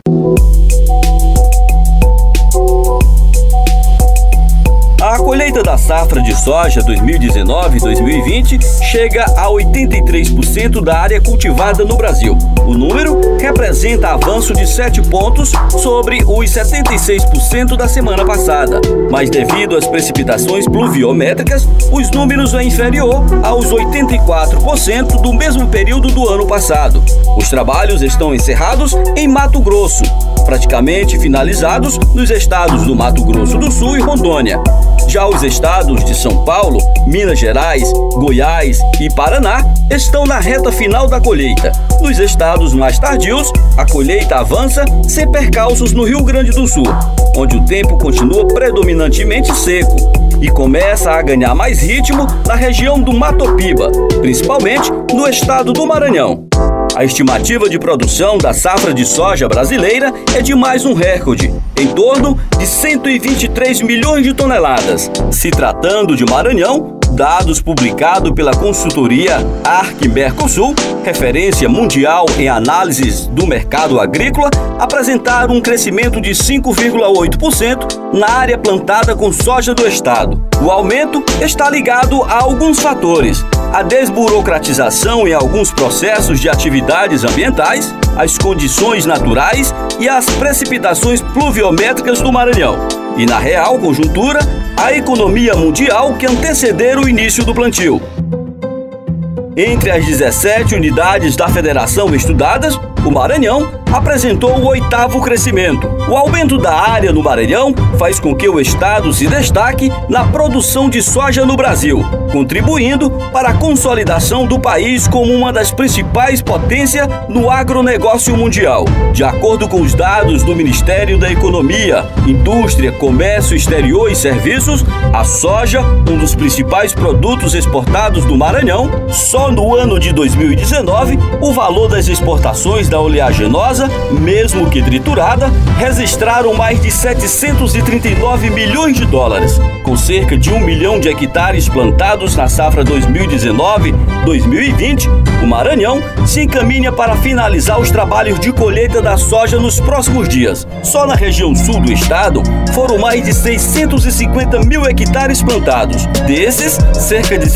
A colheita da safra de soja 2019-2020 chega a 83% da área cultivada no Brasil. O número representa avanço de 7 pontos sobre os 76% da semana passada. Mas devido às precipitações pluviométricas, os números é inferior aos 84% do mesmo período do ano passado. Os trabalhos estão encerrados em Mato Grosso, praticamente finalizados nos estados do Mato Grosso do Sul e Rondônia. Já os estados de São Paulo, Minas Gerais, Goiás e Paraná estão na reta final da colheita. Nos estados mais tardios, a colheita avança sem percalços no Rio Grande do Sul, onde o tempo continua predominantemente seco e começa a ganhar mais ritmo na região do Mato Piba, principalmente no estado do Maranhão. A estimativa de produção da safra de soja brasileira é de mais um recorde, em torno de 123 milhões de toneladas. Se tratando de Maranhão, dados publicados pela consultoria Arque-Mercosul, referência mundial em análises do mercado agrícola, apresentaram um crescimento de 5,8% na área plantada com soja do estado. O aumento está ligado a alguns fatores: a desburocratização em alguns processos de atividades ambientais, as condições naturais e as precipitações pluviométricas do Maranhão. E na real conjuntura, a economia mundial que antecederam o início do plantio. Entre as 17 unidades da federação estudadas, o Maranhão apresentou o 8º crescimento. O aumento da área no Maranhão faz com que o estado se destaque na produção de soja no Brasil, contribuindo para a consolidação do país como uma das principais potências no agronegócio mundial. De acordo com os dados do Ministério da Economia, Indústria, Comércio Exterior e Serviços, a soja, um dos principais produtos exportados do Maranhão, só no ano de 2019, o valor das exportações da oleaginosa, mesmo que triturada, registraram mais de 739 milhões de dólares. Com cerca de 1 milhão de hectares plantados na safra 2019-2020, o Maranhão se encaminha para finalizar os trabalhos de colheita da soja nos próximos dias. Só na região sul do estado foram mais de 650 mil hectares plantados. Desses, cerca de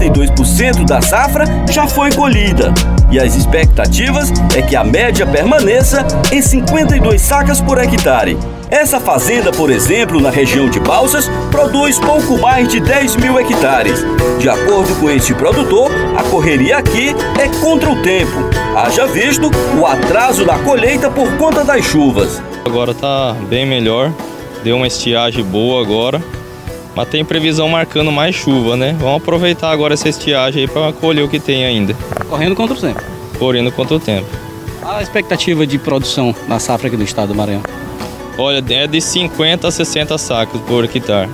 62% da safra já foi colhida. E as expectativas é que a média permaneça em 52 sacas por hectare. Essa fazenda, por exemplo, na região de Balsas, produz pouco mais de 10 mil hectares. De acordo com este produtor, a correria aqui é contra o tempo. Haja visto o atraso da colheita por conta das chuvas. Agora está bem melhor, deu uma estiagem boa agora, mas tem previsão marcando mais chuva, né? Vamos aproveitar agora essa estiagem aí para colher o que tem ainda. Correndo contra o tempo. Correndo contra o tempo. A expectativa de produção na safra aqui do estado do Maranhão? Olha, é de 50 a 60 sacos por hectare.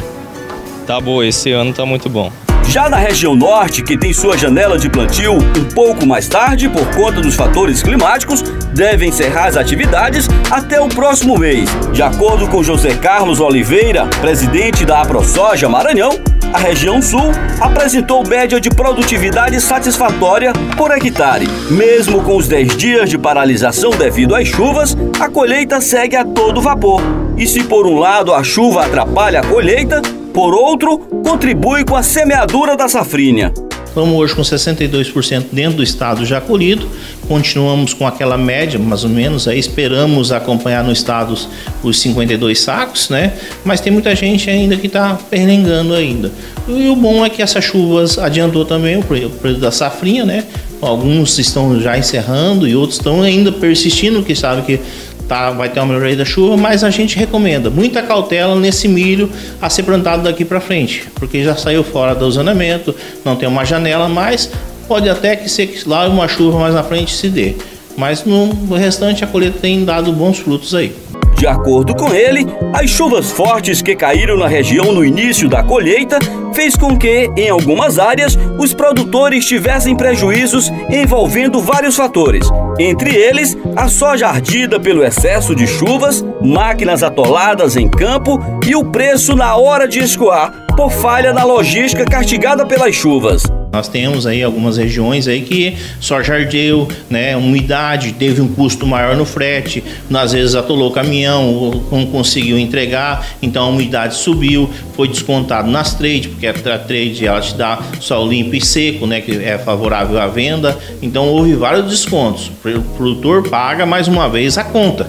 Tá boa, esse ano tá muito bom. Já na região norte, que tem sua janela de plantio um pouco mais tarde por conta dos fatores climáticos, deve encerrar as atividades até o próximo mês. De acordo com José Carlos Oliveira, presidente da AproSoja Maranhão, a região sul apresentou média de produtividade satisfatória por hectare. Mesmo com os 10 dias de paralisação devido às chuvas, a colheita segue a todo vapor. E se por um lado a chuva atrapalha a colheita, por outro, contribui com a semeadura da safrinha. Estamos hoje com 62% dentro do estado já colhido, continuamos com aquela média, mais ou menos, aí esperamos acompanhar no estado os 52 sacos, né? Mas tem muita gente ainda que está perengando ainda. E o bom é que essas chuvas adiantou também o período da safrinha, né? Alguns estão já encerrando e outros estão ainda persistindo, que sabe que vai ter uma melhoria da chuva, mas a gente recomenda muita cautela nesse milho a ser plantado daqui para frente, porque já saiu fora do zonamento, não tem uma janela mais, pode até que ser que lá uma chuva mais na frente se dê, mas no restante a colheita tem dado bons frutos aí. De acordo com ele, as chuvas fortes que caíram na região no início da colheita fez com que, em algumas áreas, os produtores tivessem prejuízos envolvendo vários fatores. Entre eles, a soja ardida pelo excesso de chuvas, máquinas atoladas em campo e o preço na hora de escoar, por falha na logística castigada pelas chuvas. Nós temos aí algumas regiões aí que soja ardeu, né, umidade, teve um custo maior no frete, às vezes atolou o caminhão, não conseguiu entregar, então a umidade subiu, foi descontado nas trade, porque a trade ela te dá só limpo e seco, né, que é favorável à venda, então houve vários descontos. O produtor paga mais uma vez a conta.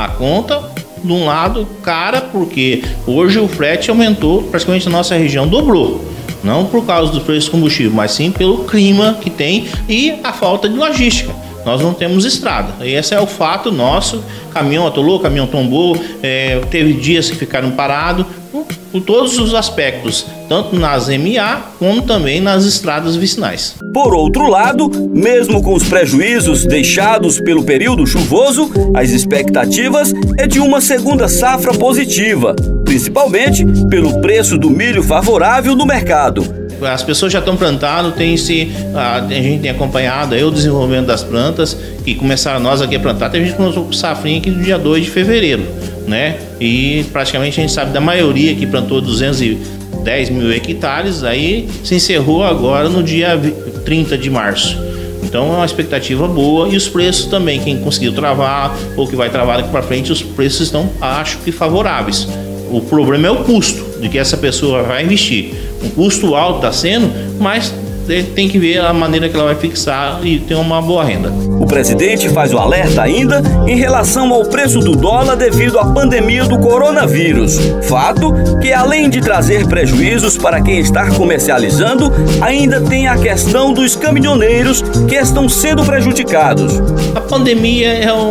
De um lado, cara, porque hoje o frete aumentou, praticamente a nossa região dobrou. Não por causa dos preços do combustível, mas sim pelo clima que tem e a falta de logística. Nós não temos estrada. E esse é o fato nosso. Caminhão atolou, caminhão tombou, teve dias que ficaram parados, por todos os aspectos, tanto nas MA como também nas estradas vicinais. Por outro lado, mesmo com os prejuízos deixados pelo período chuvoso, as expectativas é de uma segunda safra positiva, principalmente pelo preço do milho favorável no mercado. As pessoas já estão plantando, a gente tem acompanhado aí o desenvolvimento das plantas, que começaram nós aqui a plantar. Tem gente que começou com safrinha aqui no dia 2 de fevereiro, né? E praticamente a gente sabe da maioria que plantou 210 mil hectares, aí se encerrou agora no dia 30 de março. Então é uma expectativa boa e os preços também, quem conseguiu travar ou que vai travar daqui para frente, os preços estão, acho que, favoráveis. O problema é o custo de que essa pessoa vai investir. O custo alto está sendo, mas tem que ver a maneira que ela vai fixar e ter uma boa renda. O presidente faz o alerta ainda em relação ao preço do dólar devido à pandemia do coronavírus. Fato que, além de trazer prejuízos para quem está comercializando, ainda tem a questão dos caminhoneiros que estão sendo prejudicados. A pandemia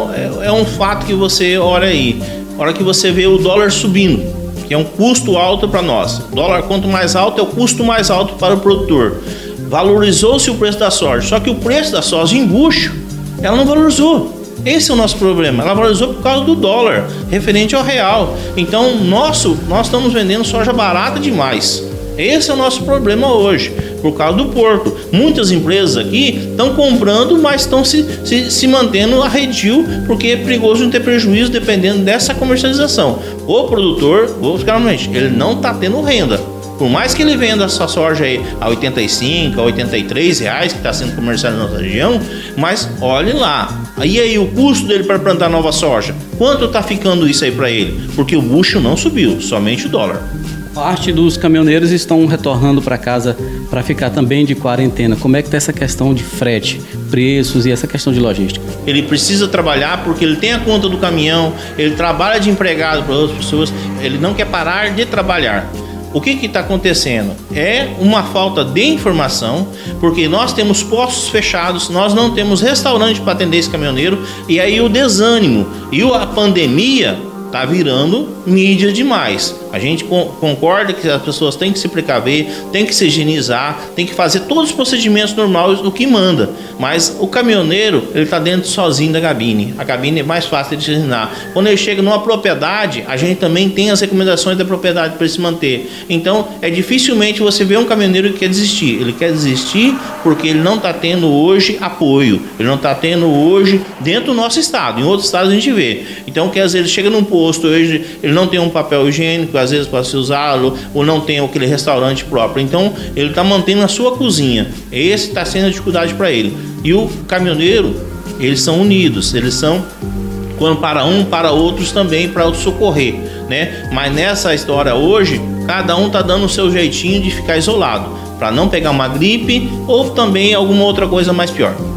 é um fato que você olha aí. A hora que você vê o dólar subindo, que é um custo alto para nós. O dólar, quanto mais alto, é o custo mais alto para o produtor. Valorizou-se o preço da soja, só que o preço da soja em bucho, ela não valorizou. Esse é o nosso problema. Ela valorizou por causa do dólar, referente ao real. Então, nós estamos vendendo soja barata demais. Esse é o nosso problema hoje, por causa do porto. Muitas empresas aqui estão comprando, mas estão se mantendo arredio, porque é perigoso não ter prejuízo dependendo dessa comercialização. O produtor, ele não está tendo renda. Por mais que ele venda essa soja aí a 85, a 83 reais, que está sendo comercializada na nossa região, mas olhe lá. E aí o custo dele para plantar nova soja? Quanto está ficando isso aí para ele? Porque o bucho não subiu, somente o dólar. Parte dos caminhoneiros estão retornando para casa para ficar também de quarentena. Como é que está essa questão de frete, preços e essa questão de logística? Ele precisa trabalhar porque ele tem a conta do caminhão, ele trabalha de empregado para outras pessoas, ele não quer parar de trabalhar. O que está acontecendo? É uma falta de informação, porque nós temos postos fechados, nós não temos restaurante para atender esse caminhoneiro, e aí o desânimo e a pandemia está virando mídia demais. A gente concorda que as pessoas têm que se precaver, têm que se higienizar, têm que fazer todos os procedimentos normais do que manda. Mas o caminhoneiro, ele está dentro sozinho da cabine. A cabine é mais fácil de higienizar. Quando ele chega numa propriedade, a gente também tem as recomendações da propriedade para ele se manter. Então, dificilmente você vê um caminhoneiro que quer desistir. Ele quer desistir porque ele não está tendo hoje apoio. Ele não está tendo hoje dentro do nosso estado. Em outros estados a gente vê. Então, quer dizer, ele chega num posto hoje, ele não tem um papel higiênico, às vezes para se usá-lo, ou não tem aquele restaurante próprio. Então, ele está mantendo a sua cozinha. Esse está sendo a dificuldade para ele. E o caminhoneiro, eles são unidos, eles são, quando para um, para outros também, para socorrer, né? Mas nessa história hoje, cada um está dando o seu jeitinho de ficar isolado, para não pegar uma gripe ou também alguma outra coisa mais pior.